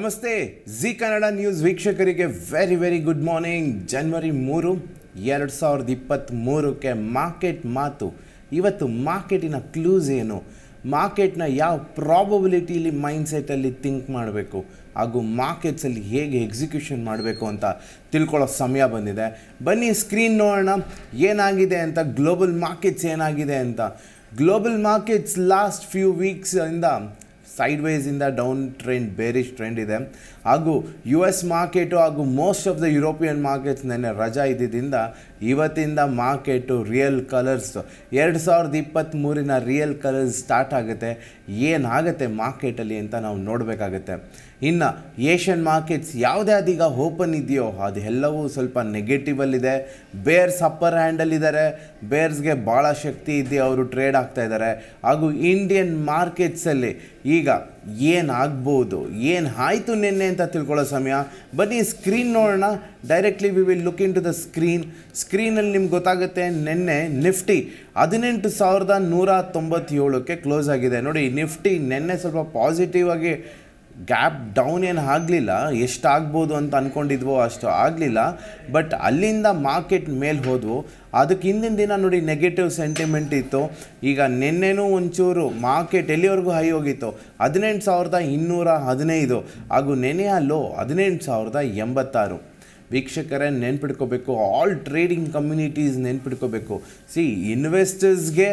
ನಮಸ್ತೆ ಜಿ ಕನ್ನಡ ನ್ಯೂಸ್ ವೀಕ್ಷಕರಿಗೆ ವೆರಿ ಗುಡ್ ಮಾರ್ನಿಂಗ್. ಜನವರಿ 3, 2023ಕ್ಕೆ ಮಾರ್ಕೆಟ್ ಮಾತು. ಇವತ್ತು ಮಾರ್ಕೆಟಿನ ಕ್ಲೂಸ್ ಏನು, ಮಾರ್ಕೆಟ್ನ ಯಾವ ಪ್ರಾಬಬಿಲಿಟಿಲಿ ಮೈಂಡ್ಸೆಟ್ಟಲ್ಲಿ ಥಿಂಕ್ ಮಾಡಬೇಕು ಹಾಗೂ ಮಾರ್ಕೆಟ್ಸಲ್ಲಿ ಹೇಗೆ ಎಕ್ಸಿಕ್ಯೂಷನ್ ಮಾಡಬೇಕು ಅಂತ ತಿಳ್ಕೊಳ್ಳೋ ಸಮಯ ಬಂದಿದೆ. ಬನ್ನಿ ಸ್ಕ್ರೀನ್ ನೋಡೋಣ ಏನಾಗಿದೆ ಅಂತ, ಗ್ಲೋಬಲ್ ಮಾರ್ಕೆಟ್ಸ್ ಏನಾಗಿದೆ ಅಂತ. ಗ್ಲೋಬಲ್ ಮಾರ್ಕೆಟ್ಸ್ ಲಾಸ್ಟ್ ಫ್ಯೂ ವೀಕ್ಸಿಂದ ಸೈಡ್ವೇಸಿಂದ ಡೌನ್ ಟ್ರೆಂಡ್, ಬೇರಿಶ್ ಟ್ರೆಂಡ್ ಇದೆ. ಹಾಗೂ US ಮಾರ್ಕೆಟು ಹಾಗೂ most of the European markets ನೆನ್ನೆ ರಜಾ ಇದ್ದಿದ್ದರಿಂದ ಇವತ್ತಿಂದ ಮಾರ್ಕೆಟು ರಿಯಲ್ ಕಲರ್ಸ್ 2023ನ ರಿಯಲ್ ಕಲರ್ಸ್ ಸ್ಟಾರ್ಟ್ ಆಗುತ್ತೆ. ಏನಾಗುತ್ತೆ ಮಾರ್ಕೆಟಲ್ಲಿ ಅಂತ ನಾವು ನೋಡಬೇಕಾಗತ್ತೆ. ಇನ್ನು ಏಷ್ಯನ್ ಮಾರ್ಕೆಟ್ಸ್ ಯಾವುದೇ ಅದೀಗ ಓಪನ್ ಇದೆಯೋ ಅದೆಲ್ಲವೂ ಸ್ವಲ್ಪ ನೆಗೆಟಿವಲ್ಲಿದೆ. ಬೇರ್ಸ್ ಅಪ್ಪರ್ ಹ್ಯಾಂಡಲ್ಲಿದ್ದಾರೆ, ಬೇರ್ಸ್ಗೆ ಭಾಳ ಶಕ್ತಿ ಇದೆಯೋ ಅವರು ಟ್ರೇಡ್ ಆಗ್ತಾ ಇದ್ದಾರೆ. ಹಾಗೂ ಇಂಡಿಯನ್ ಮಾರ್ಕೆಟ್ಸಲ್ಲಿ ಈಗ ಏನಾಗ್ಬೋದು, ಏನು ಆಯಿತು ನಿನ್ನೆ ಅಂತ ತಿಳ್ಕೊಳ್ಳೋ ಸಮಯ. ಬನ್ನಿ ಸ್ಕ್ರೀನ್ ನೋಡೋಣ. Directly we will look in to ಸ್ಕ್ರೀನಲ್ಲಿ ನಿಮ್ಗೆ ಗೊತ್ತಾಗುತ್ತೆ. ನಿನ್ನೆ ನಿಫ್ಟಿ 18,197ಕ್ಕೆ ಕ್ಲೋಸ್ ಆಗಿದೆ. ನೋಡಿ, ನಿಫ್ಟಿ ನಿನ್ನೆ ಸ್ವಲ್ಪ ಪಾಸಿಟಿವ್ ಆಗಿ ಗ್ಯಾಪ್ ಡೌನ್ ಏನು ಆಗಲಿಲ್ಲ, ಎಷ್ಟಾಗ್ಬೋದು ಅಂತ ಅಂದ್ಕೊಂಡಿದ್ವೋ ಅಷ್ಟು ಆಗಲಿಲ್ಲ. ಬಟ್ ಅಲ್ಲಿಂದ ಮಾರ್ಕೆಟ್ ಮೇಲೆ ಹೋದ್ವು. ಅದಕ್ಕೆ ಹಿಂದಿನ ದಿನ ನೋಡಿ ನೆಗೆಟಿವ್ ಸೆಂಟಿಮೆಂಟ್ ಇತ್ತು. ಈಗ ನಿನ್ನೆನೂ ಒಂಚೂರು ಮಾರ್ಕೆಟ್ ಎಲ್ಲಿವರೆಗೂ ಹೈ ಹೋಗಿತ್ತು, 18,215. ಹಾಗೂ ನೆನೆಯ ಲೋ 18,086. ವೀಕ್ಷಕರೇ ನೆನ್ಪಿಡ್ಕೋಬೇಕು, ಆಲ್ ಟ್ರೇಡಿಂಗ್ ಕಮ್ಯುನಿಟೀಸ್ ನೆನ್ಪಿಡ್ಕೋಬೇಕು. ಇನ್ವೆಸ್ಟರ್ಸ್ಗೆ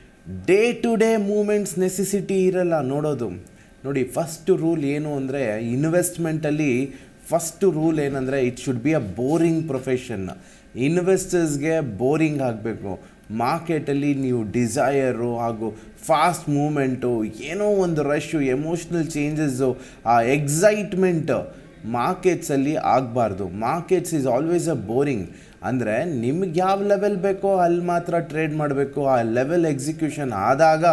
day to day movements necessity ಇರಲ್ಲ ನೋಡೋದು. ನೋಡಿ, ಫಸ್ಟ್ ರೂಲ್ ಏನು ಅಂದರೆ, ಇನ್ವೆಸ್ಟ್ಮೆಂಟಲ್ಲಿ ಫಸ್ಟ್ ರೂಲ್ ಏನಂದರೆ it should be a boring profession. ಇನ್ವೆಸ್ಟರ್ಸ್ಗೆ ಬೋರಿಂಗ್ ಆಗಬೇಕು. ಮಾರ್ಕೆಟಲ್ಲಿ ನೀವು ಡಿಸೈರು ಹಾಗೂ ಫಾಸ್ಟ್ ಮೂಮೆಂಟು, ಏನೋ ಒಂದು ರಶ್ಶು, ಎಮೋಷ್ನಲ್ ಚೇಂಜಸ್ಸು, ಆ ಎಕ್ಸೈಟ್ಮೆಂಟ್ ಮಾರ್ಕೆಟ್ಸಲ್ಲಿ ಆಗಬಾರ್ದು. Markets is always a boring. ಅಂದರೆ ನಿಮ್ಗೆ ಯಾವ ಲೆವೆಲ್ ಬೇಕೋ ಅಲ್ಲಿ ಮಾತ್ರ ಟ್ರೇಡ್ ಮಾಡಬೇಕು. ಆ ಲೆವೆಲ್ ಎಕ್ಸಿಕ್ಯೂಷನ್ ಆದಾಗ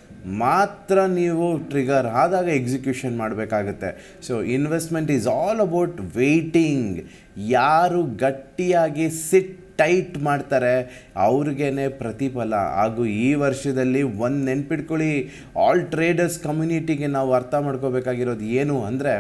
ಮಾತ್ರ ನೀವು ಟ್ರಿಗರ್ ಆದಾಗ ಎಕ್ಸಿಕ್ಯೂಷನ್ ಮಾಡಬೇಕಾಗತ್ತೆ. So investment is all about waiting. ಯಾರು ಗಟ್ಟಿಯಾಗಿ ಟೈಟ್ ಮಾಡ್ತಾರೆ ಅವ್ರಿಗೇ ಪ್ರತಿಫಲ. ಹಾಗೂ ಈ ವರ್ಷದಲ್ಲಿ ಒಂದು ನೆನ್ಪಿಟ್ಕೊಳ್ಳಿ, ಆಲ್ ಟ್ರೇಡರ್ಸ್ ಕಮ್ಯುನಿಟಿಗೆ ನಾವು ಅರ್ಥ ಮಾಡ್ಕೋಬೇಕಾಗಿರೋದು ಏನು ಅಂದರೆ,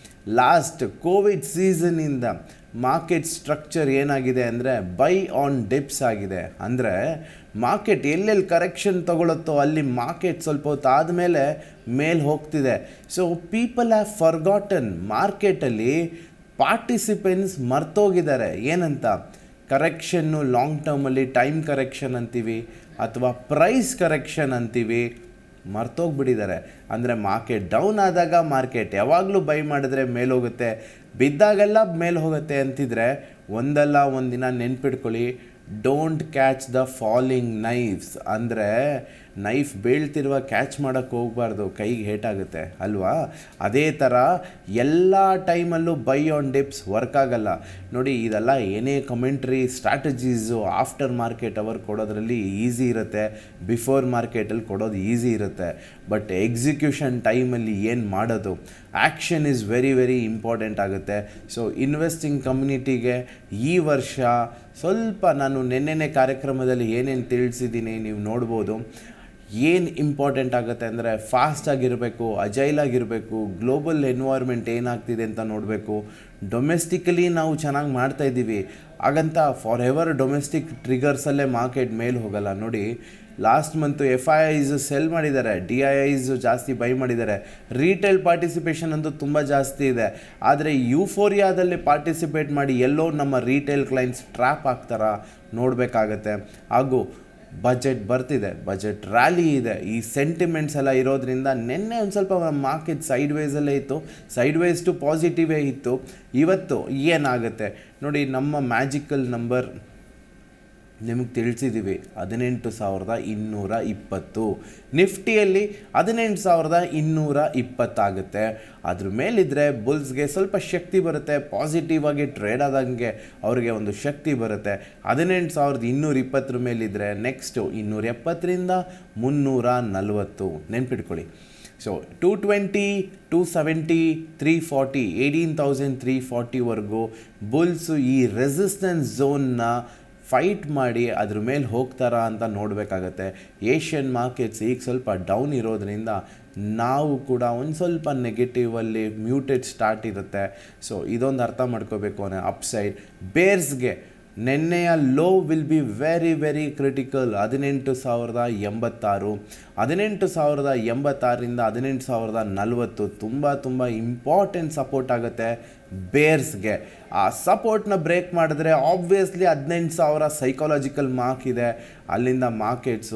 ಲಾಸ್ಟ್ ಕೋವಿಡ್ ಸೀಸನ್ನಿಂದ ಮಾರ್ಕೆಟ್ ಸ್ಟ್ರಕ್ಚರ್ ಏನಾಗಿದೆ ಅಂದರೆ ಬೈ ಆನ್ ಡಿಪ್ಸ್ ಆಗಿದೆ. ಅಂದರೆ ಮಾರ್ಕೆಟ್ ಎಲ್ಲೆಲ್ಲಿ ಕರೆಕ್ಷನ್ ತಗೊಳುತ್ತೋ ಅಲ್ಲಿ ಮಾರ್ಕೆಟ್ ಸ್ವಲ್ಪ ಹೊತ್ತು ಆದಮೇಲೆ ಮೇಲೆ ಹೋಗ್ತಿದೆ. So people have forgotten. ಮಾರ್ಕೆಟಲ್ಲಿ ಪಾರ್ಟಿಸಿಪೆಂಟ್ಸ್ ಮರ್ತೋಗಿದ್ದಾರೆ ಏನಂತ, ಕರೆಕ್ಷನ್ನು ಲಾಂಗ್ ಟರ್ಮಲ್ಲಿ ಟೈಮ್ ಕರೆಕ್ಷನ್ ಅಂತೀವಿ ಅಥವಾ ಪ್ರೈಸ್ ಕರೆಕ್ಷನ್ ಅಂತೀವಿ, ಮರ್ತೋಗ್ಬಿಟ್ಟಿದ್ದಾರೆ. ಅಂದರೆ ಮಾರ್ಕೆಟ್ ಡೌನ್ ಆದಾಗ ಮಾರ್ಕೆಟ್ ಯಾವಾಗಲೂ ಬೈ ಮಾಡಿದ್ರೆ ಮೇಲೆ ಹೋಗುತ್ತೆ, ಬಿದ್ದಾಗೆಲ್ಲ ಮೇಲೆ ಹೋಗುತ್ತೆ ಅಂತಿದ್ರೆ ಒಂದಲ್ಲ ಒಂದಿನ ನೆನ್ಪಿಟ್ಕೊಳ್ಳಿ, don't catch the falling knives. ಅಂದರೆ ನೈಫ್ ಬೀಳ್ತಿರುವ ಕ್ಯಾಚ್ ಮಾಡೋಕ್ಕೆ ಹೋಗಬಾರ್ದು, ಕೈಗೆ ಹೇಟಾಗುತ್ತೆ ಅಲ್ವಾ. ಅದೇ ಥರ ಎಲ್ಲ ಟೈಮಲ್ಲೂ ಬೈ ಆನ್ ಡಿಪ್ಸ್ ವರ್ಕ್ ಆಗಲ್ಲ. ನೋಡಿ, ಇದೆಲ್ಲ ಏನೇ commentary strategies after market hour ಕೊಡೋದ್ರಲ್ಲಿ ಈಸಿ ಇರುತ್ತೆ, ಬಿಫೋರ್ ಮಾರ್ಕೆಟಲ್ಲಿ ಕೊಡೋದು ಈಸಿ ಇರುತ್ತೆ. ಬಟ್ ಎಕ್ಸಿಕ್ಯೂಷನ್ ಟೈಮಲ್ಲಿ ಏನು ಮಾಡೋದು, ಆ್ಯಕ್ಷನ್ ಈಸ್ ವೆರಿ ಇಂಪಾರ್ಟೆಂಟ್ ಆಗುತ್ತೆ. ಸೊ ಇನ್ವೆಸ್ಟಿಂಗ್ ಕಮ್ಯುನಿಟಿಗೆ ಈ ವರ್ಷ ಸ್ವಲ್ಪ ನಾನು ನೆನ್ನೆನೇ ಕಾರ್ಯಕ್ರಮದಲ್ಲಿ ಏನೇನು ತಿಳಿಸಿದ್ದೀನಿ ನೀವು ನೋಡ್ಬೋದು. ಏನು ಇಂಪಾರ್ಟೆಂಟ್ ಆಗುತ್ತೆ ಅಂದರೆ ಫಾಸ್ಟಾಗಿರಬೇಕು, ಅಜೈಲಾಗಿರಬೇಕು, ಗ್ಲೋಬಲ್ ಎನ್ವೈರ್ಮೆಂಟ್ ಏನಾಗ್ತಿದೆ ಅಂತ ನೋಡಬೇಕು. ಡೊಮೆಸ್ಟಿಕಲಿ ನಾವು ಚೆನ್ನಾಗಿ ಮಾಡ್ತಾಯಿದ್ದೀವಿ, ಹಾಗಂತ ಫಾರ್ ಎವರ್ ಡೊಮೆಸ್ಟಿಕ್ ಟ್ರಿಗರ್ಸಲ್ಲೇ ಮಾರ್ಕೆಟ್ ಮೇಲೆ ಹೋಗಲ್ಲ. ನೋಡಿ, ಲಾಸ್ಟ್ ಮಂತು FIIs ಸೆಲ್ ಮಾಡಿದ್ದಾರೆ, DIIs ಜಾಸ್ತಿ ಬೈ ಮಾಡಿದ್ದಾರೆ. ರೀಟೇಲ್ ಪಾರ್ಟಿಸಿಪೇಷನ್ ಅಂತೂ ತುಂಬ ಜಾಸ್ತಿ ಇದೆ. ಆದರೆ ಯೂಫೋರಿಯಾದಲ್ಲಿ ಪಾರ್ಟಿಸಿಪೇಟ್ ಮಾಡಿ ಎಲ್ಲೋ ನಮ್ಮ ರೀಟೇಲ್ ಕ್ಲೈಂಟ್ಸ್ ಟ್ರ್ಯಾಪ್ ಆಗ್ತಾರಾ ನೋಡಬೇಕಾಗತ್ತೆ. ಹಾಗೂ ಬಜೆಟ್ ಬರ್ತಿದೆ, ಬಜೆಟ್ ರ್ಯಾಲಿ ಇದೆ. ಈ ಸೆಂಟಿಮೆಂಟ್ಸ್ ಎಲ್ಲ ಇರೋದ್ರಿಂದ ನಿನ್ನೆ ಒಂದು ಸ್ವಲ್ಪ ಮಾರ್ಕೆಟ್ ಸೈಡ್ವೇಸಲ್ಲೇ ಇತ್ತು, ಸೈಡ್ವೇಸ್ ಟು ಪಾಸಿಟಿವೇ ಇತ್ತು. ಇವತ್ತು ಏನಾಗುತ್ತೆ ನೋಡಿ, ನಮ್ಮ ಮ್ಯಾಜಿಕಲ್ ನಂಬರ್ ನಿಮಗೆ ತಿಳಿಸಿದ್ದೀವಿ, 18,220. ನಿಫ್ಟಿಯಲ್ಲಿ 18,220 ಆಗುತ್ತೆ. ಅದ್ರ ಮೇಲಿದ್ದರೆ ಬುಲ್ಸ್ಗೆ ಸ್ವಲ್ಪ ಶಕ್ತಿ ಬರುತ್ತೆ, ಪಾಸಿಟಿವ್ ಆಗಿ ಟ್ರೇಡ್ ಆದಂಗೆ ಅವರಿಗೆ ಒಂದು ಶಕ್ತಿ ಬರುತ್ತೆ. 18,220 ಮೇಲಿದ್ದರೆ ನೆಕ್ಸ್ಟು 270ರಿಂದ 340 ನೆನ್ಪಿಟ್ಕೊಳ್ಳಿ. ಸೊ 220, 270, 340, 18,340ವರೆಗೂ ಬುಲ್ಸು ಈ ರೆಸಿಸ್ಟೆನ್ಸ್ ಝೋನ್ನ ಫೈಟ್ ಮಾಡಿ ಅದ್ರ ಮೇಲೆ ಹೋಗ್ತಾರಾ ಅಂತ ನೋಡಬೇಕಾಗತ್ತೆ. ಏಷ್ಯನ್ ಮಾರ್ಕೆಟ್ಸ್ ಈಗ ಸ್ವಲ್ಪ ಡೌನ್ ಇರೋದ್ರಿಂದ ನಾವು ಕೂಡ ಒಂದು ಸ್ವಲ್ಪ ನೆಗೆಟಿವಲ್ಲಿ ಮ್ಯೂಟೆಡ್ ಸ್ಟಾರ್ಟ್ ಇರುತ್ತೆ. ಸೊ ಇದೊಂದು ಅರ್ಥ ಮಾಡ್ಕೋಬೇಕು ಅನ್ನೋ ಅಪ್ಸೈಡ್. ಬೇರ್ಸ್ಗೆ ನೆನ್ನೆಯ low will be very very critical. 18,086 18,086ರಿಂದ 18,040 ತುಂಬ ಇಂಪಾರ್ಟೆಂಟ್ ಸಪೋರ್ಟ್ ಆಗುತ್ತೆ ಬೇರ್ಸ್ಗೆ. ಆ ಸಪೋರ್ಟ್ನ ಬ್ರೇಕ್ ಮಾಡಿದ್ರೆ ಆಬ್ವಿಯಸ್ಲಿ 18,000 ಸೈಕಾಲಜಿಕಲ್ ಮಾರ್ಕ್ ಇದೆ. ಅಲ್ಲಿಂದ ಮಾರ್ಕೆಟ್ಸು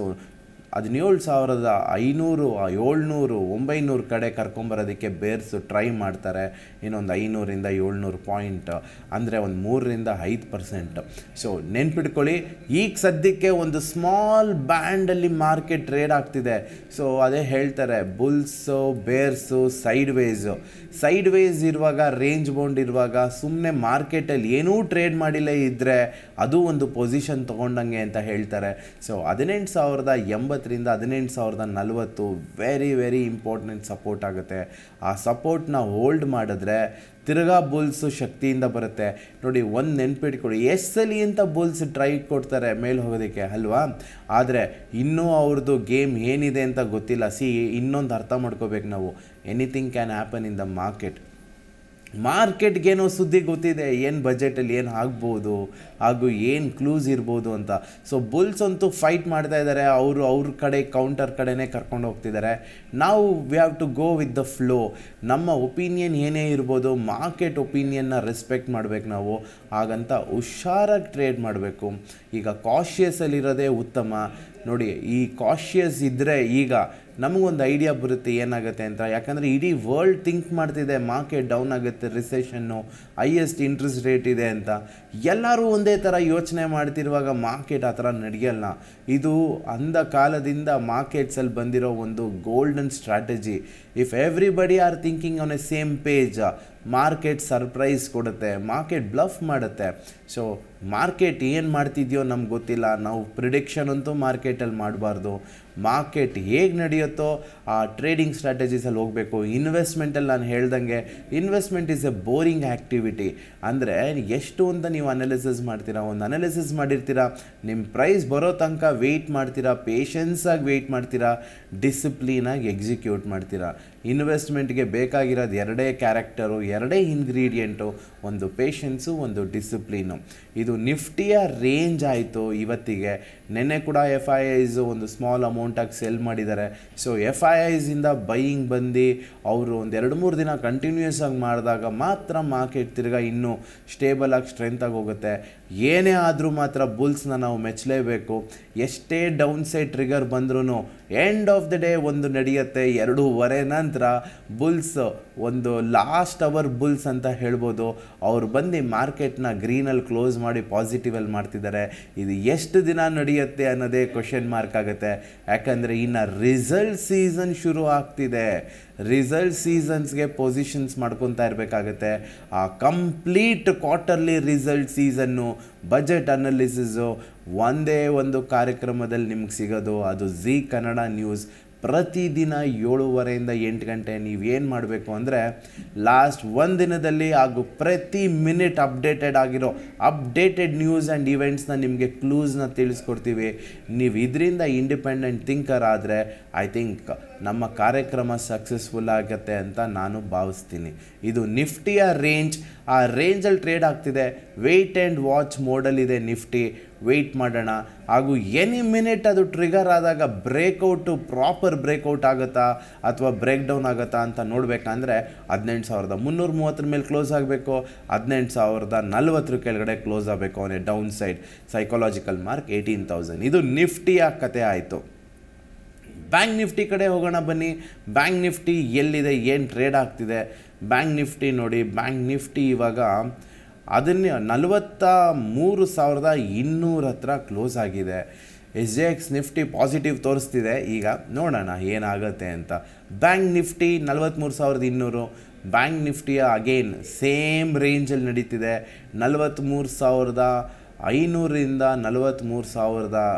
17,500 700 900 ಕಡೆ ಕರ್ಕೊಂಬರೋದಕ್ಕೆ ಬೇರ್ಸು ಟ್ರೈ ಮಾಡ್ತಾರೆ. ಇನ್ನೊಂದು 500ರಿಂದ 700 ಪಾಯಿಂಟ್ ಅಂದರೆ ಒಂದು 3-5%. ಸೊ ನೆನ್ಪಿಟ್ಕೊಳ್ಳಿ, ಈಗ ಸದ್ಯಕ್ಕೆ ಒಂದು ಸ್ಮಾಲ್ ಬ್ಯಾಂಡಲ್ಲಿ ಮಾರ್ಕೆಟ್ ಟ್ರೇಡ್ ಆಗ್ತಿದೆ. ಸೊ ಅದೇ ಹೇಳ್ತಾರೆ, ಬುಲ್ಸು ಬೇರ್ಸು ಸೈಡ್ ವೇಸ್ ಇರುವಾಗ, ರೇಂಜ್ ಬೌಂಡ್ ಇರುವಾಗ ಸುಮ್ಮನೆ ಮಾರ್ಕೆಟಲ್ಲಿ ಏನೂ ಟ್ರೇಡ್ ಮಾಡಿಲ್ಲ ಇದ್ದರೆ ಅದು ಒಂದು ಪೊಸಿಷನ್ ತೊಗೊಂಡಂಗೆ ಅಂತ ಹೇಳ್ತಾರೆ. ಸೊ 18,080ರಿಂದ 18,040 ವೆರಿ ವೆರಿ ಇಂಪಾರ್ಟೆಂಟ್ ಸಪೋರ್ಟ್ ಆಗುತ್ತೆ. ಆ ಸಪೋರ್ಟ್ನ ಹೋಲ್ಡ್ ಮಾಡಿದ್ರೆ ತಿರ್ಗಾ ಬುಲ್ಸು ಶಕ್ತಿಯಿಂದ ಬರುತ್ತೆ. ನೋಡಿ, ಒಂದು ನೆನ್ಪಿಟ್ಕೊಳ್ಳಿ, ಎಸ್ಸಲಿ ಅಂತ ಬುಲ್ಸ್ ಟ್ರೈ ಕೊಡ್ತಾರೆ ಮೇಲೆ ಹೋಗೋದಕ್ಕೆ ಅಲ್ವಾ, ಆದರೆ ಇನ್ನೂ ಅವ್ರದ್ದು ಗೇಮ್ ಏನಿದೆ ಅಂತ ಗೊತ್ತಿಲ್ಲ. ಇನ್ನೊಂದು ಅರ್ಥ ಮಾಡ್ಕೋಬೇಕು ನಾವು, anything can happen in the ಮಾರ್ಕೆಟ್ಗೇನೋ ಸುದ್ದಿ ಗೊತ್ತಿದೆ, ಏನು ಬಜೆಟಲ್ಲಿ ಏನು ಆಗ್ಬೋದು ಹಾಗೂ ಏನು ಕ್ಲೂಸ್ ಇರ್ಬೋದು ಅಂತ. ಸೊ ಬುಲ್ಸ್ ಅಂತೂ ಫೈಟ್ ಮಾಡ್ತಾ ಇದ್ದಾರೆ, ಅವ್ರ ಕಡೆ ಕೌಂಟರ್ ಕಡೆನೇ ಕರ್ಕೊಂಡು ಹೋಗ್ತಿದ್ದಾರೆ. ನಾವು we have to go with the flow. ನಮ್ಮ ಒಪಿನಿಯನ್ ಏನೇ ಇರ್ಬೋದು, ಮಾರ್ಕೆಟ್ ಒಪಿನಿಯನ್ನ ರೆಸ್ಪೆಕ್ಟ್ ಮಾಡಬೇಕು ನಾವು. ಹಾಗಂತ ಹುಷಾರಾಗಿ ಟ್ರೇಡ್ ಮಾಡಬೇಕು. ಈಗ ಕಾಷಿಯಸಲ್ಲಿರೋದೇ ಉತ್ತಮ. ನೋಡಿ, ಈ ಕಾಷಿಯಸ್ ಇದ್ದರೆ ಈಗ ನಮಗೊಂದು ಐಡಿಯಾ ಬರುತ್ತೆ ಏನಾಗುತ್ತೆ ಅಂತ. ಯಾಕಂದರೆ ಇಡೀ ವರ್ಲ್ಡ್ ಥಿಂಕ್ ಮಾಡ್ತಿದೆ ಮಾರ್ಕೆಟ್ ಡೌನ್ ಆಗುತ್ತೆ, ರಿಸೆಷನ್ನು, ಹೈಯೆಸ್ಟ್ ಇಂಟ್ರೆಸ್ಟ್ ರೇಟ್ ಇದೆ ಅಂತ. ಎಲ್ಲರೂ ಒಂದೇ ಥರ ಯೋಚನೆ ಮಾಡ್ತಿರುವಾಗ ಮಾರ್ಕೆಟ್ ಆ ಥರ ನಡೆಯಲ್ಲ. ಇದು ಅಂದ ಕಾಲದಿಂದ ಮಾರ್ಕೆಟ್ಸಲ್ಲಿ ಬಂದಿರೋ ಒಂದು golden strategy. If everybody are thinking on a same page, market surprise ಕೊಡುತ್ತೆ, ಮಾರ್ಕೆಟ್ ಬ್ಲಫ್ ಮಾಡುತ್ತೆ. ಸೊ ಮಾರ್ಕೆಟ್ ಏನು ಮಾಡ್ತಿದೆಯೋ ನಮ್ಗೆ ಗೊತ್ತಿಲ್ಲ. ನಾವು ಪ್ರಿಡಿಕ್ಷನ್ ಅಂತೂ ಮಾರ್ಕೆಟಲ್ಲಿ ಮಾಡಬಾರ್ದು. ಮಾರ್ಕೆಟ್ ಹೇಗೆ ನಡೆಯುತ್ತೋ ಆ ಟ್ರೇಡಿಂಗ್ ಸ್ಟ್ರಾಟಜೀಸಲ್ಲಿ ಹೋಗಬೇಕು. ಇನ್ವೆಸ್ಟ್ಮೆಂಟಲ್ಲಿ ನಾನು ಹೇಳ್ದಂಗೆ, investment is a boring activity. ಅಂದರೆ ಎಷ್ಟು ಅಂತ ನೀವು ಅನಾಲಿಸಿಸ್ ಮಾಡ್ತೀರಾ, ಒಂದು ಅನಾಲಿಸಿಸ್ ಮಾಡಿರ್ತೀರಾ, ನಿಮ್ಮ ಪ್ರೈಸ್ ಬರೋ ತನಕ ವೆಯ್ಟ್ ಮಾಡ್ತೀರಾ, ಪೇಷನ್ಸಾಗಿ ವೆಯ್ಟ್ ಮಾಡ್ತೀರಾ, ಡಿಸಿಪ್ಲೀನಾಗಿ ಎಕ್ಸಿಕ್ಯೂಟ್ ಮಾಡ್ತೀರಾ. ಇನ್ವೆಸ್ಟ್ಮೆಂಟ್ಗೆ ಬೇಕಾಗಿರೋದು ಎರಡೇ ಕ್ಯಾರೆಕ್ಟರು, ಎರಡೇ ಇಂಗ್ರೀಡಿಯೆಂಟು, ಒಂದು ಪೇಷನ್ಸು, ಒಂದು ಡಿಸಿಪ್ಲೀನು. ಇದು ನಿಫ್ಟಿಯ ರೇಂಜ್ ಆಯಿತು ಇವತ್ತಿಗೆ. ನೆನ್ನೆ ಕೂಡ FIIs ಒಂದು ಸ್ಮಾಲ್ ಅಮೌಂಟಾಗಿ ಸೆಲ್ ಮಾಡಿದ್ದಾರೆ. ಸೊ FIIಸಿಂದ ಬೈಯಿಂಗ್ ಬಂದು ಅವರು ಒಂದು 2-3 ದಿನ ಕಂಟಿನ್ಯೂಯಸ್ ಆಗಿ ಮಾಡಿದಾಗ ಮಾತ್ರ ಮಾರ್ಕೆಟ್ ತಿರ್ಗಾ ಇನ್ನೂ ಸ್ಟೇಬಲ್ ಆಗಿ ಸ್ಟ್ರೆಂತಾಗಿ ಹೋಗುತ್ತೆ. ಏನೇ ಆದರೂ ಮಾತ್ರ ಬುಲ್ಸ್ನ ನಾವು ಮೆಚ್ಚಲೇಬೇಕು. ಎಷ್ಟೇ ಡೌನ್ ಸೈಡ್ ಟ್ರಿಗರ್ ಬಂದ್ರೂ ಎಂಡ್ ಆಫ್ ದ ಡೇ ಒಂದು ನಡೆಯುತ್ತೆ. 2:30 ನಂತರ ಬುಲ್ಸ್ ಒಂದು ಲಾಸ್ಟ್ ಅವರ್ ಬುಲ್ಸ್ ಅಂತ ಹೇಳ್ಬೋದು. ಅವ್ರು ಬಂದು ಮಾರ್ಕೆಟ್ನ ಗ್ರೀನಲ್ಲಿ ಕ್ಲೋಸ್ ಮಾಡಿ ಪಾಸಿಟಿವಲ್ಲಿ ಮಾಡ್ತಿದ್ದಾರೆ. ಇದು ಎಷ್ಟು ದಿನ ನಡೆಯುತ್ತೆ ಅನ್ನೋದೇ ಕ್ವಶನ್ ಮಾರ್ಕ್ ಆಗುತ್ತೆ. ಯಾಕಂದರೆ ಇನ್ನು ರಿಸಲ್ಟ್ ಸೀಸನ್ ಶುರು ಆಗ್ತಿದೆ. ರಿಸಲ್ಟ್ ಸೀಸನ್ಸ್ಗೆ ಪೊಸಿಷನ್ಸ್ ಮಾಡ್ಕೊತಾ ಇರಬೇಕಾಗತ್ತೆ. ಆ complete quarterly result season, budget analysis ಒಂದೇ ಒಂದು ಕಾರ್ಯಕ್ರಮದಲ್ಲಿ ನಿಮ್ಗೆ ಸಿಗೋದು. ಅದು ಝೀ ಕನ್ನಡ ನ್ಯೂಸ್. ಪ್ರತಿದಿನ 7:30ಯಿಂದ 8 ಗಂಟೆ ನೀವೇನು ಮಾಡಬೇಕು ಅಂದರೆ ಲಾಸ್ಟ್ ಒಂದು ದಿನದಲ್ಲಿ ಹಾಗೂ ಪ್ರತಿ ಮಿನಿಟ್ ಅಪ್ಡೇಟೆಡ್ ನ್ಯೂಸ್ ಆ್ಯಂಡ್ ಇವೆಂಟ್ಸ್ನ ನಿಮಗೆ ಕ್ಲೂಸ್ನ ತಿಳಿಸ್ಕೊಡ್ತೀವಿ. ನೀವು ಇದರಿಂದ ಇಂಡಿಪೆಂಡೆಂಟ್ ಥಿಂಕರ್ ಆದರೆ ಐ ಥಿಂಕ್ ನಮ್ಮ ಕಾರ್ಯಕ್ರಮ ಸಕ್ಸಸ್ಫುಲ್ ಆಗುತ್ತೆ ಅಂತ ನಾನು ಭಾವಿಸ್ತೀನಿ. ಇದು ನಿಫ್ಟಿಯ ರೇಂಜ್. ಆ ರೇಂಜಲ್ಲಿ ಟ್ರೇಡ್ ಆಗ್ತಿದೆ. ವೆಯ್ಟ್ ಆ್ಯಂಡ್ ವಾಚ್ ಮೋಡಲ್ಲಿದೆ ನಿಫ್ಟಿ. ವೆಯ್ಟ್ ಮಾಡೋಣ. ಹಾಗೂ ಎನಿ ಮಿನಿಟ್ ಅದು ಟ್ರಿಗರ್ ಆದಾಗ ಪ್ರಾಪರ್ ಬ್ರೇಕ್ಔಟ್ ಆಗುತ್ತಾ ಅಥವಾ ಬ್ರೇಕ್ ಡೌನ್ ಆಗುತ್ತಾ ಅಂತ ನೋಡಬೇಕಂದ್ರೆ 18,330 ಮೇಲೆ ಕ್ಲೋಸ್ ಆಗಬೇಕು, 18,040 ಕೆಳಗಡೆ ಕ್ಲೋಸ್ ಆಗಬೇಕು. ಅವನೇ ಡೌನ್ ಸೈಡ್ ಸೈಕಾಲಜಿಕಲ್ ಮಾರ್ಕ್ 18,000. ಇದು ನಿಫ್ಟಿಯ ಕತೆ ಆಯಿತು. ಬ್ಯಾಂಕ್ ನಿಫ್ಟಿ ಕಡೆ ಹೋಗೋಣ ಬನ್ನಿ. ಬ್ಯಾಂಕ್ ನಿಫ್ಟಿ ಎಲ್ಲಿದೆ, ಏನು ಟ್ರೇಡ್ ಆಗ್ತಿದೆ? ಬ್ಯಾಂಕ್ ನಿಫ್ಟಿ ನೋಡಿ, ಬ್ಯಾಂಕ್ ನಿಫ್ಟಿ ಇವಾಗ 43,200 ಹತ್ರ ಕ್ಲೋಸ್ ಆಗಿದೆ. SGX ನಿಫ್ಟಿ ಪಾಸಿಟಿವ್ ತೋರಿಸ್ತಿದೆ. ಈಗ ನೋಡೋಣ ಏನಾಗುತ್ತೆ ಅಂತ. Bank Nifty 43,200. ಬ್ಯಾಂಕ್ ನಿಫ್ಟಿಯ ಅಗೇನ್ ಸೇಮ್ ರೇಂಜಲ್ಲಿ ನಡೀತಿದೆ. 43,500ರಿಂದ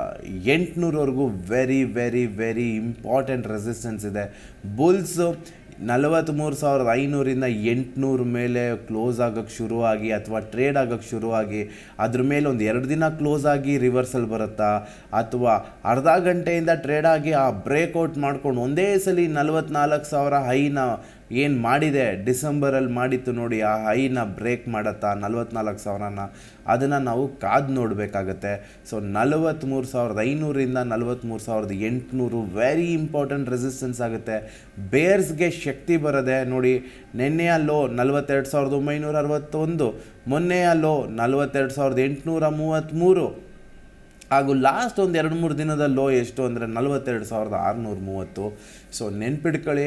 43,800ವರೆಗೂ very very very important resistance ಇದೆ. ಬುಲ್ಸು 43,500ರಿಂದ 800 ಮೇಲೆ ಕ್ಲೋಸ್ ಆಗೋಕ್ಕೆ ಶುರುವಾಗಿ ಅಥವಾ ಟ್ರೇಡ್ ಆಗೋಕ್ಕೆ ಶುರುವಾಗಿ ಅದ್ರ ಮೇಲೆ ಒಂದು 2 ದಿನ ಕ್ಲೋಸ್ ಆಗಿ ರಿವರ್ಸಲ್ ಬರುತ್ತಾ, ಅಥವಾ ಅರ್ಧ ಗಂಟೆಯಿಂದ ಟ್ರೇಡ್ ಆಗಿ ಆ ಬ್ರೇಕ್ಔಟ್ ಮಾಡ್ಕೊಂಡು ಒಂದೇ ಸಲ 44,000 ಹೈನ ಏನು ಮಾಡಿದೆ ಡಿಸೆಂಬರಲ್ಲಿ ಮಾಡಿತ್ತು ನೋಡಿ, ಆ ಹೈನ ಬ್ರೇಕ್ ಮಾಡುತ್ತಾ 44,000ನ, ಅದನ್ನು ನಾವು ಕಾದು ನೋಡಬೇಕಾಗತ್ತೆ. ಸೊ 43,500ರಿಂದ 43,800 ವೆರಿ ಇಂಪಾರ್ಟೆಂಟ್ ರೆಸಿಸ್ಟೆನ್ಸ್ ಆಗುತ್ತೆ. ಬೇರ್ಸ್ಗೆ ಶಕ್ತಿ ಬರದೆ ನೋಡಿ, ನಿನ್ನೆಯ ಲೋ 42,961, ಮೊನ್ನೆಯ ಲೋ 42,833, ಹಾಗೂ ಲಾಸ್ಟ್ ಒಂದು 2-3 ದಿನದ ಲೋ ಎಷ್ಟು ಅಂದರೆ 42,630. ಸೊ ನೆನ್ಪಿಟ್ಕೊಳ್ಳಿ,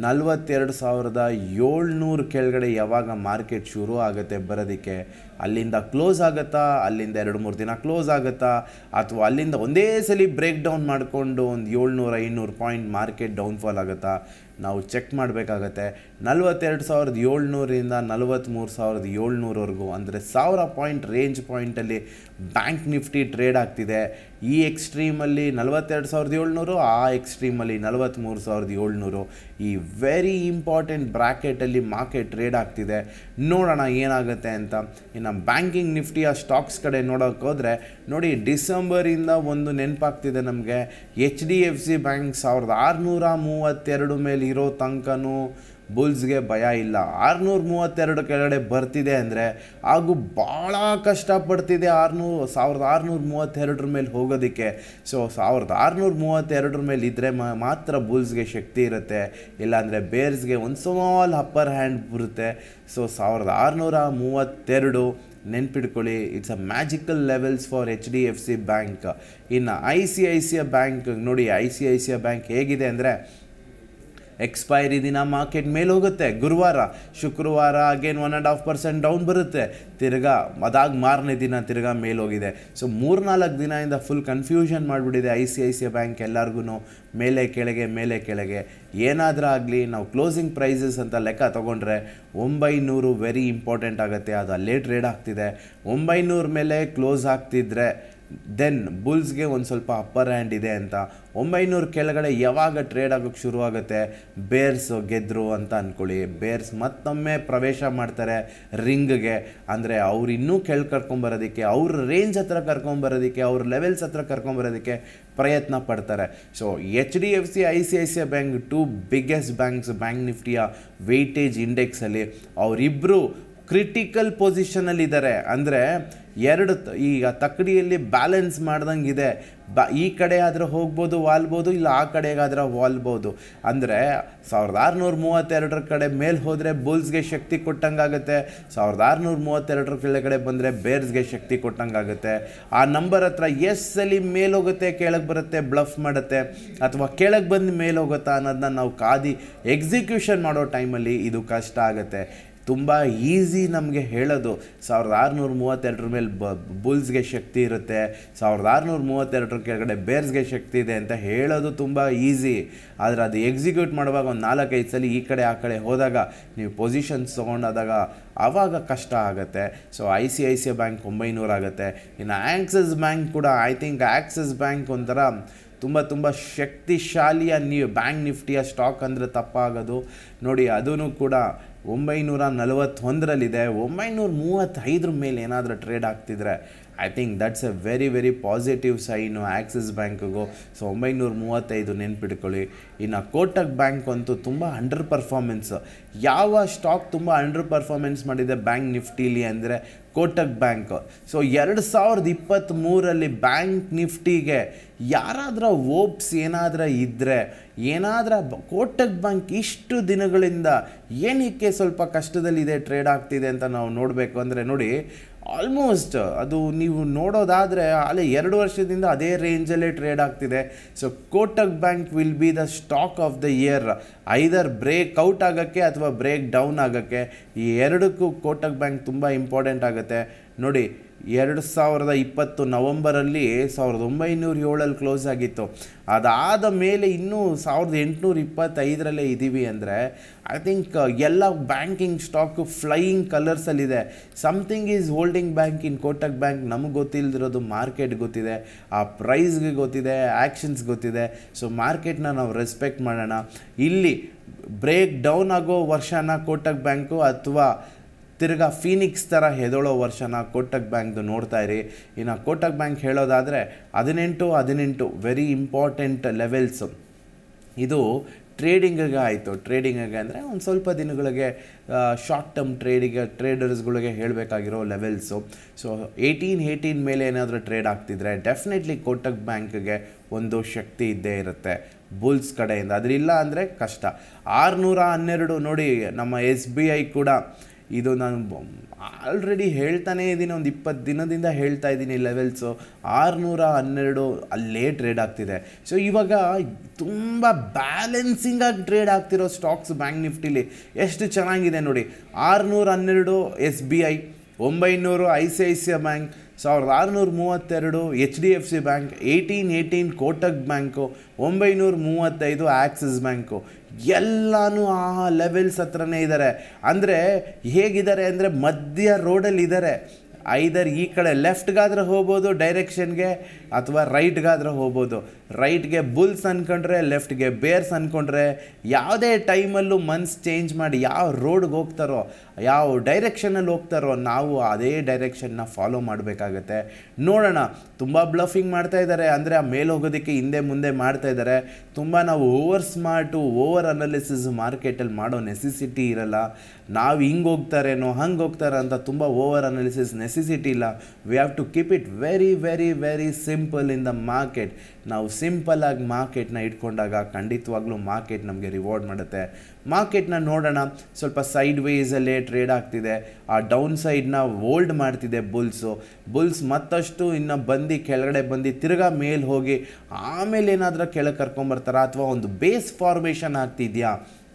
42,700 ಕೆಳಗಡೆ ಯಾವಾಗ ಮಾರ್ಕೆಟ್ ಶುರು ಆಗುತ್ತೆ ಬರೋದಕ್ಕೆ, ಅಲ್ಲಿಂದ ಕ್ಲೋಸ್ ಆಗುತ್ತಾ, ಅಲ್ಲಿಂದ 2-3 ದಿನ ಕ್ಲೋಸ್ ಆಗುತ್ತಾ, ಅಥವಾ ಅಲ್ಲಿಂದ ಒಂದೇ ಸಲ ಬ್ರೇಕ್ ಡೌನ್ ಮಾಡಿಕೊಂಡು ಒಂದು 700-500 ಪಾಯಿಂಟ್ ಮಾರ್ಕೆಟ್ ಡೌನ್ಫಾಲ್ ಆಗುತ್ತಾ, ನಾವು ಚೆಕ್ ಮಾಡಬೇಕಾಗತ್ತೆ. 42,700ರಿಂದ 43,700ವರೆಗೂ ಅಂದರೆ 1,000 ಪಾಯಿಂಟ್ ರೇಂಜ್ ಪಾಯಿಂಟಲ್ಲಿ ಬ್ಯಾಂಕ್ ನಿಫ್ಟಿ ಟ್ರೇಡ್ ಆಗ್ತಿದೆ. ಈ ಎಕ್ಸ್ಟ್ರೀಮಲ್ಲಿ 42,700, ಆ ಎಕ್ಸ್ಟ್ರೀಮಲ್ಲಿ 43,700. ಈ ವೆರಿ ಇಂಪಾರ್ಟೆಂಟ್ ಬ್ರ್ಯಾಕೆಟಲ್ಲಿ ಮಾರ್ಕೆಟ್ ಟ್ರೇಡ್ ಆಗ್ತಿದೆ. ನೋಡೋಣ ಏನಾಗುತ್ತೆ ಅಂತ. ಇನ್ನು ಬ್ಯಾಂಕಿಂಗ್ ನಿಫ್ಟಿಯ ಸ್ಟಾಕ್ಸ್ ಕಡೆ ನೋಡೋಕೆ ಹೋದರೆ ನೋಡಿ, ಡಿಸೆಂಬರಿಂದ ಒಂದು ನೆನಪಾಗ್ತಿದೆ ನಮಗೆ, HDFC ಬ್ಯಾಂಕ್ 1,632 ಮೇಲೆ ಇರೋ ತನಕನೂ ಬುಲ್ಸ್ಗೆ ಭಯ ಇಲ್ಲ. 632 ಕೆಳಗಡೆ ಬರ್ತಿದೆ ಅಂದರೆ ಹಾಗೂ ಭಾಳ ಕಷ್ಟಪಡ್ತಿದೆ 1,632 ಮೇಲೆ ಹೋಗೋದಕ್ಕೆ. ಸೊ 1,632 ಮೇಲೆ ಇದ್ದರೆ ಮಾತ್ರ ಬುಲ್ಸ್ಗೆ ಶಕ್ತಿ ಇರುತ್ತೆ, ಇಲ್ಲಾಂದರೆ ಬೇರ್ಸ್ಗೆ ಒಂದು ಸ್ಮಾಲ್ ಅಪ್ಪರ್ ಹ್ಯಾಂಡ್ ಬರುತ್ತೆ. ಸೊ 1,632 ನೆನ್ಪಿಟ್ಕೊಳ್ಳಿ, it's a magical levels for HDFC bank. ಇನ್ನು ICICI ಬ್ಯಾಂಕ್ ನೋಡಿ, ICICI ಬ್ಯಾಂಕ್ ಹೇಗಿದೆ ಅಂದರೆ, ಎಕ್ಸ್ಪೈರಿ ದಿನ ಮಾರ್ಕೆಟ್ ಮೇಲೆ ಹೋಗುತ್ತೆ, ಗುರುವಾರ ಶುಕ್ರವಾರ ಅಗೇನ್ 1.5% ಡೌನ್ ಬರುತ್ತೆ, ತಿರ್ಗಾ ಅದಾಗಿ ಮಾರನೇ ದಿನ ತಿರ್ಗಾ ಮೇಲೋಗಿದೆ. ಸೊ 3-4 ದಿನದಿಂದ ಫುಲ್ ಕನ್ಫ್ಯೂಷನ್ ಮಾಡಿಬಿಟ್ಟಿದೆ ICICI ಬ್ಯಾಂಕ್ ಎಲ್ಲರಿಗೂ, ಮೇಲೆ ಕೆಳಗೆ. ಏನಾದರೂ ಆಗಲಿ ನಾವು ಕ್ಲೋಸಿಂಗ್ ಪ್ರೈಸಸ್ ಅಂತ ಲೆಕ್ಕ ತೊಗೊಂಡ್ರೆ 900 ವೆರಿ ಇಂಪಾರ್ಟೆಂಟ್ ಆಗುತ್ತೆ. ಅದು ಅಲ್ಲೇ ಟ್ರೇಡ್ ಆಗ್ತಿದೆ. 900 ಮೇಲೆ ಕ್ಲೋಸ್ ಆಗ್ತಿದ್ರೆ ದೆನ್ ಬುಲ್ಸ್ಗೆ ಒಂದು ಸ್ವಲ್ಪ ಅಪ್ಪರ್ ಹ್ಯಾಂಡ್ ಇದೆ ಅಂತ. 900 ಕೆಳಗಡೆ ಯಾವಾಗ ಟ್ರೇಡ್ ಆಗೋಕ್ಕೆ ಶುರುವಾಗುತ್ತೆ, ಬೇರ್ಸ್ ಗೆದ್ದರು ಅಂತ ಅಂದ್ಕೊಳ್ಳಿ, ಬೇರ್ಸ್ ಮತ್ತೊಮ್ಮೆ ಪ್ರವೇಶ ಮಾಡ್ತಾರೆ ರಿಂಗ್ಗೆ. ಅಂದರೆ ಅವ್ರು ಇನ್ನೂ ಕರ್ಕೊಂಬರೋದಕ್ಕೆ, ಅವ್ರ ರೇಂಜ್ ಹತ್ರ ಕರ್ಕೊಂಬರೋದಕ್ಕೆ, ಅವ್ರ ಲೆವೆಲ್ಸ್ ಹತ್ರ ಕರ್ಕೊಂಬರೋದಕ್ಕೆ ಪ್ರಯತ್ನ ಪಡ್ತಾರೆ. So HDFC ICICI bank 2 biggest banks bank ನಿಫ್ಟಿಯ ವೆಯ್ಟೇಜ್ ಇಂಡೆಕ್ಸಲ್ಲಿ ಅವರಿಬ್ಬರು ಕ್ರಿಟಿಕಲ್ ಪೊಸಿಷನಲ್ಲಿದ್ದಾರೆ. ಅಂದರೆ ಈಗ ತಕ್ಕಡಿಯಲ್ಲಿ ಬ್ಯಾಲೆನ್ಸ್ ಮಾಡ್ದಂಗಿದೆ. ಈ ಕಡೆ ಆದರೆ ಹೋಗ್ಬೋದು, ವಾಲ್ಬೋದು, ಇಲ್ಲ ಆ ಕಡೆಗಾದ್ರೆ ವಾಲ್ಬೋದು. ಅಂದರೆ 1,632 ಕಡೆ ಮೇಲೆ ಹೋದರೆ ಬುಲ್ಸ್ಗೆ ಶಕ್ತಿ ಕೊಟ್ಟಂಗಾಗುತ್ತೆ, 1,632 ಕೆಳಗಡೆ ಬಂದರೆ ಬೇರ್ಸ್ಗೆ ಶಕ್ತಿ ಕೊಟ್ಟಂಗಾಗುತ್ತೆ. ಆ ನಂಬರ್ ಹತ್ರ ಎಸ್ಸಲ್ಲಿ ಮೇಲೆ ಹೋಗುತ್ತೆ, ಕೆಳಗೆ ಬರುತ್ತೆ, ಬ್ಲಫ್ ಮಾಡುತ್ತೆ, ಅಥವಾ ಕೆಳಗೆ ಬಂದು ಮೇಲೆ ಹೋಗುತ್ತಾ ಅನ್ನೋದನ್ನ ನಾವು ಕಾದಿ ಎಕ್ಸಿಕ್ಯೂಷನ್ ಮಾಡೋ ಟೈಮಲ್ಲಿ ಇದು ಕಷ್ಟ ಆಗುತ್ತೆ. ತುಂಬ ಈಸಿ ನಮಗೆ ಹೇಳೋದು, 1,632 ಮೇಲೆ ಬುಲ್ಸ್ಗೆ ಶಕ್ತಿ ಇರುತ್ತೆ, 1,632 ಕೆಳಗಡೆ ಬೇರ್ಸ್ಗೆ ಶಕ್ತಿ ಇದೆ ಅಂತ ಹೇಳೋದು ತುಂಬ ಈಸಿ. ಆದರೆ ಅದು ಎಕ್ಸಿಕ್ಯೂಟ್ ಮಾಡುವಾಗ ಒಂದು 4-5 ಸಲ ಈ ಕಡೆ ಆ ಕಡೆ ಹೋದಾಗ, ನೀವು ಪೊಸಿಷನ್ಸ್ ತೊಗೊಂಡಾದಾಗ ಆವಾಗ ಕಷ್ಟ ಆಗುತ್ತೆ. ಸೊ ICICI ಬ್ಯಾಂಕ್ 900 ಆಗುತ್ತೆ. ಇನ್ನು ಆಕ್ಸಿಸ್ ಬ್ಯಾಂಕ್ ಕೂಡ, ಐ ಥಿಂಕ್ ಆಕ್ಸಿಸ್ ಬ್ಯಾಂಕ್ ಒಂಥರ ತುಂಬ ಶಕ್ತಿಶಾಲಿಯ ಬ್ಯಾಂಕ್ ನಿಫ್ಟಿಯ ಸ್ಟಾಕ್ ಅಂದರೆ ತಪ್ಪಾಗೋದು. ನೋಡಿ, ಅದೂ ಕೂಡ 941ರಲ್ಲಿದೆ. 935 ಮೇಲೆ ಏನಾದರೂ ಟ್ರೇಡ್ ಆಗ್ತಿದ್ರೆ I think that's a very positive sign Axis ಬ್ಯಾಂಕ್ಗೂ. ಸೊ 935 ನೆನ್ಪಿಟ್ಕೊಳ್ಳಿ. ಇನ್ನು ಕೋಟಕ್ ಬ್ಯಾಂಕ್ ಅಂತೂ ತುಂಬ ಅಂಡರ್ ಪರ್ಫಾರ್ಮೆನ್ಸ್. ಯಾವ ಸ್ಟಾಕ್ ತುಂಬ ಅಂಡರ್ ಪರ್ಫಾರ್ಮೆನ್ಸ್ ಮಾಡಿದೆ ಬ್ಯಾಂಕ್ ನಿಫ್ಟಿಲಿ ಅಂದರೆ ಕೋಟಕ್ ಬ್ಯಾಂಕ್. ಸೊ 2023ರಲ್ಲಿ ಬ್ಯಾಂಕ್ ನಿಫ್ಟಿಗೆ ಯಾರಾದರೂ ಓಪ್ಸ್ ಏನಾದರೂ ಇದ್ದರೆ, ಕೋಟಕ್ ಬ್ಯಾಂಕ್ ಇಷ್ಟು ದಿನಗಳಿಂದ ಏನಕ್ಕೆ ಸ್ವಲ್ಪ ಕಷ್ಟದಲ್ಲಿದೆ, ಟ್ರೇಡ್ ಆಗ್ತಿದೆ ಅಂತ ನಾವು ನೋಡಬೇಕು ಅಂದರೆ ನೋಡಿ, ಆಲ್ಮೋಸ್ಟ್ ಅದು ನೀವು ನೋಡೋದಾದರೆ ಅಲ್ಲೇ 2 ವರ್ಷದಿಂದ ಅದೇ ರೇಂಜಲ್ಲೇ ಟ್ರೇಡ್ ಆಗ್ತಿದೆ. So Kotak bank will be the stock of the year, either break out ಆಗೋಕ್ಕೆ ಅಥವಾ ಬ್ರೇಕ್ ಡೌನ್ ಆಗೋಕ್ಕೆ. ಈ ಎರಡಕ್ಕೂ ಕೋಟಕ್ ಬ್ಯಾಂಕ್ ತುಂಬ ಇಂಪಾರ್ಟೆಂಟ್ ಆಗುತ್ತೆ. ನೋಡಿ, 2020 ನವಂಬರಲ್ಲಿ 1907 ಕ್ಲೋಸ್ ಆಗಿತ್ತು. ಅದಾದ ಮೇಲೆ ಇನ್ನೂ 1825 ಇದ್ದೀವಿ ಅಂದರೆ ಐ ಥಿಂಕ್ ಎಲ್ಲ ಬ್ಯಾಂಕಿಂಗ್ ಸ್ಟಾಕು ಫ್ಲೈಯಿಂಗ್ ಕಲರ್ಸಲ್ಲಿದೆ. Something is holding bank in Kotak bank. ನಮಗೆ ಗೊತ್ತಿಲ್ಲದಿರೋದು ಮಾರ್ಕೆಟ್ ಗೊತ್ತಿದೆ, ಆ ಪ್ರೈಸ್ಗೆ ಗೊತ್ತಿದೆ, ಆ್ಯಕ್ಷನ್ಸ್ ಗೊತ್ತಿದೆ. ಸೊ ಮಾರ್ಕೆಟ್ನ ನಾವು ರೆಸ್ಪೆಕ್ಟ್ ಮಾಡೋಣ. ಇಲ್ಲಿ ಬ್ರೇಕ್ ಡೌನ್ ಆಗೋ ವರ್ಷನ ಕೋಟಕ್ ಬ್ಯಾಂಕು ಅಥವಾ ತಿರ್ಗಾ ಫೀನಿಕ್ಸ್ ಥರ ಹೆದಳೋ ವರ್ಷನ ಕೋಟಕ್ ಬ್ಯಾಂಕ್ದು ನೋಡ್ತಾ ಇರಿ. ಇನ್ನು ಕೋಟಕ್ ಬ್ಯಾಂಕ್ ಹೇಳೋದಾದರೆ 18 ವೆರಿ ಇಂಪಾರ್ಟೆಂಟ್ ಲೆವೆಲ್ಸು. ಇದು ಟ್ರೇಡಿಂಗಿಗೆ ಆಯಿತು. ಟ್ರೇಡಿಂಗಿಗೆ ಅಂದರೆ ಒಂದು ಸ್ವಲ್ಪ ದಿನಗಳಿಗೆ ಶಾರ್ಟ್ ಟರ್ಮ್ ಟ್ರೇಡರ್ಸ್ಗಳಿಗೆ ಹೇಳಬೇಕಾಗಿರೋ ಲೆವೆಲ್ಸು. ಸೊ 18 ಮೇಲೆ ಏನಾದರೂ ಟ್ರೇಡ್ ಆಗ್ತಿದ್ರೆ ಡೆಫಿನೆಟ್ಲಿ ಕೋಟಕ್ ಬ್ಯಾಂಕ್ಗೆ ಒಂದು ಶಕ್ತಿ ಇದ್ದೇ ಇರುತ್ತೆ ಬುಲ್ಸ್ ಕಡೆಯಿಂದ. ಅದರಿಲ್ಲ ಅಂದರೆ ಕಷ್ಟ. 612 ನೋಡಿ, ನಮ್ಮ SBI ಕೂಡ ಇದು ನಾನು ಆಲ್ರೆಡಿ ಹೇಳ್ತಾನೇ ಇದ್ದೀನಿ, ಒಂದು 20 ದಿನದಿಂದ ಹೇಳ್ತಾ ಇದ್ದೀನಿ ಲೆವೆಲ್ಸು. 612 ಅಲ್ಲೇ ಟ್ರೇಡ್ ಆಗ್ತಿದೆ. ಸೊ ಇವಾಗ ತುಂಬ ಬ್ಯಾಲೆನ್ಸಿಂಗಾಗಿ ಟ್ರೇಡ್ ಆಗ್ತಿರೋ ಸ್ಟಾಕ್ಸ್ ಬ್ಯಾಂಕ್ ನಿಫ್ಟಿಲಿ ಎಷ್ಟು ಚೆನ್ನಾಗಿದೆ ನೋಡಿ. 612 SBI, 900 ICICI bank, 1632 HDFC bank, 1818 Kotak bank, 935 Axis bank. ಎಲ್ಲನೂ ಆ ಲೆವೆಲ್ಸ್ ಹತ್ರನೇ ಇದ್ದಾರೆ. ಅಂದರೆ ಹೇಗಿದ್ದಾರೆ ಅಂದರೆ ಮಧ್ಯ ರೋಡಲ್ಲಿ ಇದ್ದಾರೆ. ಐದರ್ ಈ ಕಡೆ ಲೆಫ್ಟ್ಗಾದ್ರೆ ಹೋಗ್ಬೋದು ಡೈರೆಕ್ಷನ್ಗೆ, ಅಥವಾ ರೈಟ್ಗಾದ್ರೆ ಹೋಗ್ಬೋದು. ರೈಟ್ಗೆ ಬುಲ್ಸ್ ಅಂದ್ಕೊಂಡ್ರೆ, ಲೆಫ್ಟ್ಗೆ ಬೇರ್ಸ್ ಅಂದ್ಕೊಂಡ್ರೆ, ಯಾವುದೇ ಟೈಮಲ್ಲೂ ಮನ್ಸು ಚೇಂಜ್ ಮಾಡಿ ಯಾವ ರೋಡ್ಗೆ ಹೋಗ್ತಾರೋ, ಯಾವ ಡೈರೆಕ್ಷನಲ್ಲಿ ಹೋಗ್ತಾರೋ ನಾವು ಅದೇ ಡೈರೆಕ್ಷನ್ನ ಫಾಲೋ ಮಾಡಬೇಕಾಗತ್ತೆ. ನೋಡೋಣ. ತುಂಬ ಬ್ಲಫಿಂಗ್ ಮಾಡ್ತಾಯಿದ್ದಾರೆ ಅಂದರೆ ಆ ಮೇಲೆ ಹೋಗೋದಕ್ಕೆ ಹಿಂದೆ ಮುಂದೆ ಮಾಡ್ತಾಯಿದ್ದಾರೆ. ತುಂಬ ನಾವು ಓವರ್ ಸ್ಮಾರ್ಟು, ಓವರ್ ಅನಾಲಿಸಿಸ್ ಮಾರ್ಕೆಟಲ್ಲಿ ಮಾಡೋ ನೆಸೆಸಿಟಿ ಇರಲ್ಲ. ನಾವು ಹಿಂಗೆ ಹೋಗ್ತಾರೇನೋ ಹಂಗೆ ಹೋಗ್ತಾರೆ ಅಂತ ತುಂಬ ಓವರ್ ಅನಾಲಿಸಿಸ್ ನೆಸೆಸಿಟಿ ಇಲ್ಲ. We have to keep it very very very simple in the market. ನಾವು ಸಿಂಪಲ್ಲಾಗಿ ಮಾರ್ಕೆಟ್ನ ಇಟ್ಕೊಂಡಾಗ ಖಂಡಿತವಾಗ್ಲೂ ಮಾರ್ಕೆಟ್ ನಮಗೆ ರಿವಾರ್ಡ್ ಮಾಡುತ್ತೆ. ಮಾರ್ಕೆಟ್ನ ನೋಡೋಣ. ಸ್ವಲ್ಪ ಸೈಡ್ ವೇಸಲ್ಲೇ ಟ್ರೇಡ್ ಆಗ್ತಿದೆ. ಆ ಡೌನ್ ಸೈಡ್ನ ಹೋಲ್ಡ್ ಮಾಡ್ತಿದೆ ಬುಲ್ಸ್ ಮತ್ತಷ್ಟು ಇನ್ನು ಕೆಳಗಡೆ ಬಂದು ತಿರ್ಗಾ ಮೇಲೆ ಹೋಗಿ ಆಮೇಲೆ ಏನಾದರೂ ಕೆಳಗೆ ಕರ್ಕೊಂಬರ್ತಾರ, ಅಥವಾ ಒಂದು ಬೇಸ್ ಫಾರ್ಮೇಷನ್ ಆಗ್ತಿದೆಯಾ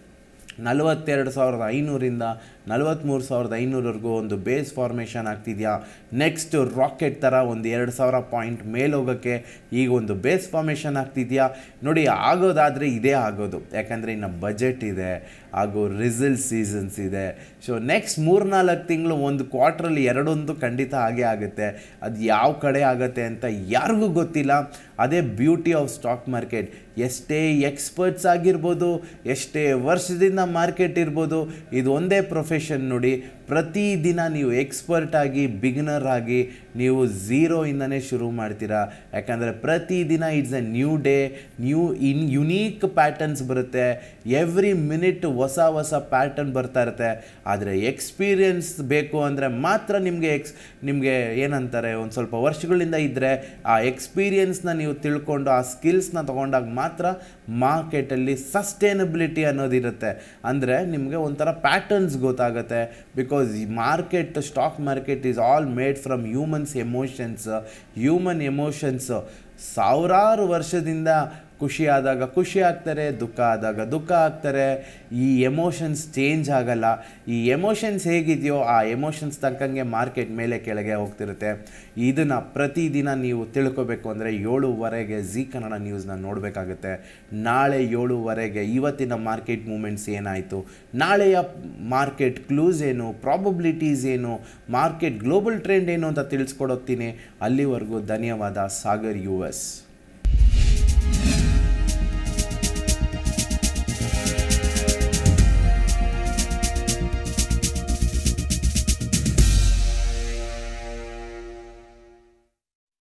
42,500ರಿಂದ 43,500ವರೆಗೂ ಒಂದು ಬೇಸ್ ಫಾರ್ಮೇಷನ್ ಆಗ್ತಿದೆಯಾ. ನೆಕ್ಸ್ಟ್ ರಾಕೆಟ್ ಥರ ಒಂದು 2,000 ಪಾಯಿಂಟ್ ಮೇಲೆ ಹೋಗೋಕ್ಕೆ ಈಗ ಒಂದು ಬೇಸ್ ಫಾರ್ಮೇಷನ್ ಆಗ್ತಿದೆಯಾ ನೋಡಿ. ಆಗೋದಾದರೆ ಇದೇ ಆಗೋದು, ಯಾಕಂದರೆ ಇನ್ನು ಬಜೆಟ್ ಇದೆ, ಹಾಗೂ ರಿಸಲ್ಟ್ ಸೀಸನ್ಸ್ ಇದೆ. ಸೊ ನೆಕ್ಸ್ಟ್ 3-4 ತಿಂಗಳು, ಒಂದು ಕ್ವಾರ್ಟ್ರಲ್ಲಿ ಎರಡೊಂದು ಖಂಡಿತ ಆಗೇ ಆಗುತ್ತೆ. ಅದು ಯಾವ ಕಡೆ ಆಗುತ್ತೆ ಅಂತ ಯಾರಿಗೂ ಗೊತ್ತಿಲ್ಲ. ಅದೇ ಬ್ಯೂಟಿ ಆಫ್ ಸ್ಟಾಕ್ ಮಾರ್ಕೆಟ್. ಎಷ್ಟೇ ಎಕ್ಸ್ಪರ್ಟ್ಸ್ ಆಗಿರ್ಬೋದು, ಎಷ್ಟೇ ವರ್ಷದಿಂದ ಮಾರ್ಕೆಟ್ ಇರ್ಬೋದು, ಇದು ಒಂದೇ ಪ್ರೊಫೆಷನ್ ನೋಡಿ. ಪ್ರತಿದಿನ ನೀವು ಎಕ್ಸ್ಪರ್ಟ್ ಆಗಿ, ಬಿಗಿನರ್ ಆಗಿ ನೀವು ಝೀರೋಯಿಂದನೇ ಶುರು ಮಾಡ್ತೀರಾ. ಯಾಕಂದರೆ ಪ್ರತಿದಿನ it's a new day, unique patterns ಬರುತ್ತೆ. ಎವ್ರಿ ಮಿನಿಟ್ ಹೊಸ ಪ್ಯಾಟರ್ನ್ ಬರ್ತಾ ಇರುತ್ತೆ. ಆದರೆ ಎಕ್ಸ್ಪೀರಿಯನ್ಸ್ ಬೇಕು ಅಂದರೆ ಮಾತ್ರ ನಿಮಗೆ ಏನಂತಾರೆ, ಒಂದು ಸ್ವಲ್ಪ ವರ್ಷಗಳಿಂದ ಇದ್ದರೆ ಆ ಎಕ್ಸ್ಪೀರಿಯನ್ಸ್ನ ನೀವು ತಿಳ್ಕೊಂಡು ಆ ಸ್ಕಿಲ್ಸ್ನ ತೊಗೊಂಡಾಗ ಮಾತ್ರ ಮಾರ್ಕೆಟಲ್ಲಿ ಸಸ್ಟೈನಬಿಲಿಟಿ ಅನ್ನೋದಿರುತ್ತೆ. ಅಂದರೆ ನಿಮಗೆ ಒಂಥರ ಪ್ಯಾಟರ್ನ್ಸ್ ಗೊತ್ತಾಗುತ್ತೆ. Because stock market is all made from human emotions. ಸಾವಿರಾರು ವರ್ಷದಿಂದ ಖುಷಿ ಆದಾಗ ಖುಷಿ ಆಗ್ತಾರೆ, ದುಃಖ ಆದಾಗ ದುಃಖ ಆಗ್ತಾರೆ. ಈ ಎಮೋಷನ್ಸ್ ಚೇಂಜ್ ಆಗಲ್ಲ. ಈ ಎಮೋಷನ್ಸ್ ಹೇಗಿದೆಯೋ ಆ ಎಮೋಷನ್ಸ್ ತಕ್ಕಂಗೆ ಮಾರ್ಕೆಟ್ ಮೇಲೆ ಕೆಳಗೆ ಹೋಗ್ತಿರುತ್ತೆ. ಇದನ್ನು ಪ್ರತಿದಿನ ನೀವು ತಿಳ್ಕೊಬೇಕು ಅಂದರೆ 7:15 ಝೀ ಕನ್ನಡ ನ್ಯೂಸ್ನ ನೋಡಬೇಕಾಗುತ್ತೆ. ನಾಳೆ 7:15 ಇವತ್ತಿನ ಮಾರ್ಕೆಟ್ ಮೂಮೆಂಟ್ಸ್ ಏನಾಯಿತು, ನಾಳೆಯ ಮಾರ್ಕೆಟ್ ಕ್ಲೂಸ್ ಏನು, ಪ್ರಾಬಬಿಲಿಟೀಸ್ ಏನು, ಮಾರ್ಕೆಟ್ ಗ್ಲೋಬಲ್ ಟ್ರೆಂಡ್ ಏನು ಅಂತ ತಿಳಿಸ್ಕೊಡೋಗ್ತೀನಿ. ಅಲ್ಲಿವರೆಗೂ ಧನ್ಯವಾದ. ಸಾಗರ್ US.